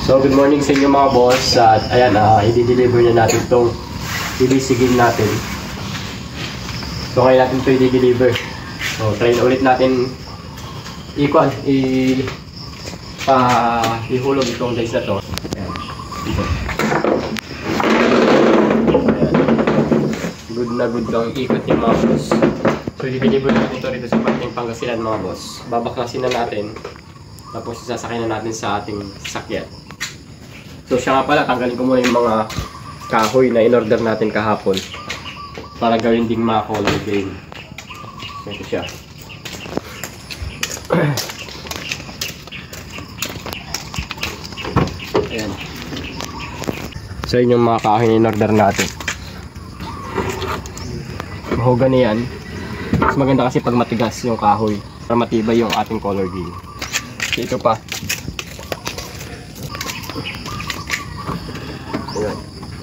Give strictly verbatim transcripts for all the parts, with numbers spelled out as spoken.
So good morning sa inyo mga boss. At ayan, uh, i-deliver na natin itong I B C game natin. So ngayon natin ito i-deliver. So try na ulit natin i-kuan, i pa ihulog itong dice na to. Ayan. Dito. Ayan. Good na good ang ikot yung mga boss. So i-deliver natin ito rito sa parting Pangasinan mga boss. Babaklasin na natin. Tapos isasakay na natin sa ating sasakyan. So siya nga pala, tanggalin ko muna yung mga kahoy na in-order natin kahapon para gawin ding mga color game. So ito siya. Ayan. So yun yung mga kahoy na in-order natin. Mahogany yan. Mas maganda kasi pag matigas yung kahoy para matibay yung ating color game. So ito pa. Ayan.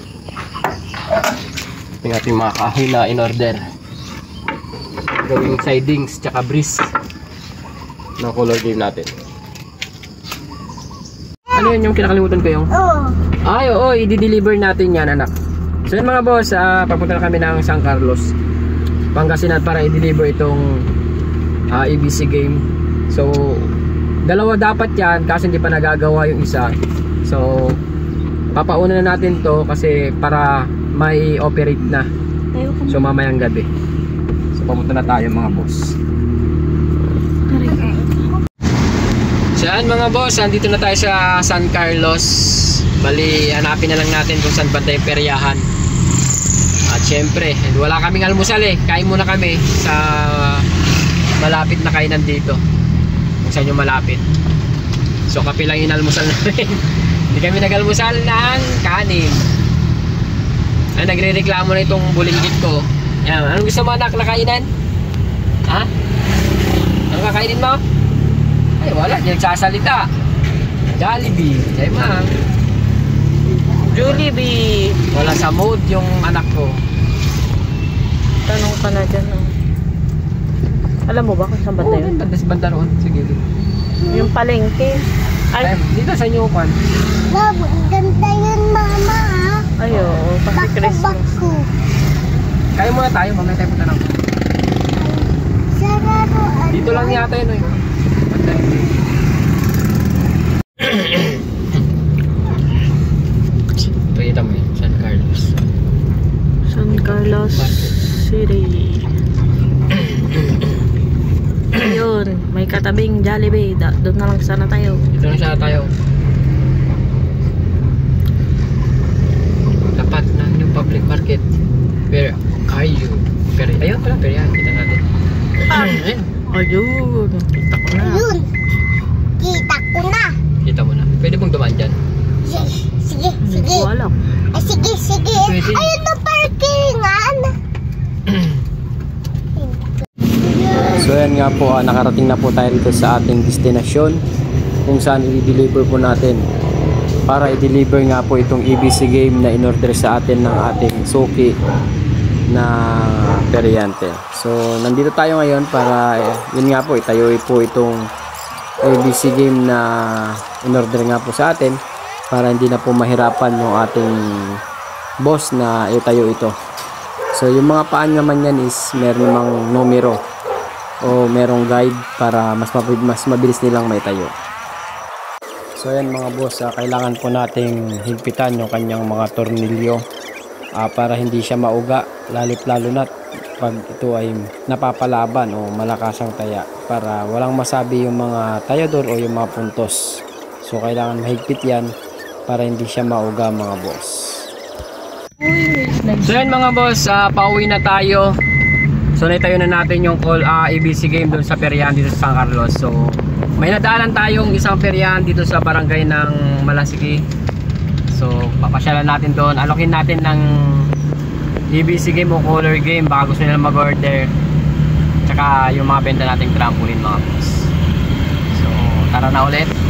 Ito ating mga kahoy na in-order. Gawing sidings tsaka breeze ng color game natin. Ano yun yung kinakalimutan ko yung? Oo. Ay, oo, i-deliver natin yan, anak. So yun mga boss, uh, papunta na kami ng San Carlos, Pangasinan para i-deliver itong uh, I B C game. So dalawa dapat yan kasi hindi pa nagagawa yung isa. So papauna na natin to kasi para may operate na. So mamayang gabi. So papunta na tayo mga boss. Saan mga boss, andito na tayo sa San Carlos. Bali hanapin na lang natin kung saan banda yung peryahan. At syempre wala kaming almusal eh. Kain muna kami sa malapit na kainan dito, kung saan yung malapit. So kape lang yung almusal namin. Hindi kami nag-almusal ng kanin. Ay, nagre-reklamo na itong bulinggit ko. Yan, anong gusto mo anak na kainan? Ha? Anong kakainin mo? Ay wala, hindi nagsasalita. Jollibee, ay ma. Jollibee. Wala sa mood yung anak ko. Tanong ka na dyan oh. Alam mo ba kung saan banda yun? Oo, banda sa banda roon. Sige. Yung palengke. Ay, dito sa inyo kwan. Love, ganda yun mama ah. Ay oo, kasi Christmas. Baku-baku. Kaya muna tayo, mamaya tayo punta lang. Sarado ano? Dito lang yata yun eh. Banda yun. Pakita mo yun, San Carlos. San Carlos City. Ayun, may katabing Jollibee. Da, doon na lang sana tayo. Dito na sana tayo. Tapat na yung public market. Where are you? Pero, ayun pala, pero yan, kita natin. Ayun. Ayun, kita ko na. Ayun. Kita ko na. Kita mo na. Pwede pong dumaan dyan. Sige, sige, Hindi sige. ko alam. Ay, sige, sige. Pwede. Ayun na parkingan. So yan nga po, ah, nakarating na po tayo dito sa ating destinasyon kung saan i-deliver po natin para i-deliver nga po itong I B C game na in-order sa atin ng ating suki na peryante. So nandito tayo ngayon para eh, yun nga po, itayo po itong I B C game na in-order nga po sa atin para hindi na po mahirapan yung ating boss na itayo ito. So yung mga paan naman yan is meron mang numero o merong guide para mas mabilis, mas mabilis nilang maitayo. So yan mga boss, uh, kailangan po nating higpitan yung kanyang mga tornilyo uh, para hindi siya mauga, lalit lalo na pag ito ay napapalaban o malakasang taya, para walang masabi yung mga tayador o yung mga puntos. So kailangan mahigpit yan para hindi siya mauga mga boss. So yan mga boss, uh, pauwi na tayo. So naitayo na natin yung call uh, I B C game doon sa peryahan dito sa San Carlos. So may nadaanan tayong isang peryahan dito sa barangay ng Malasiki. So papasyalan natin doon, alokin natin ng I B C game o color game baka gusto nila mag-order. Tsaka yung mga benta nating trampoline mga boss. So tara na ulit.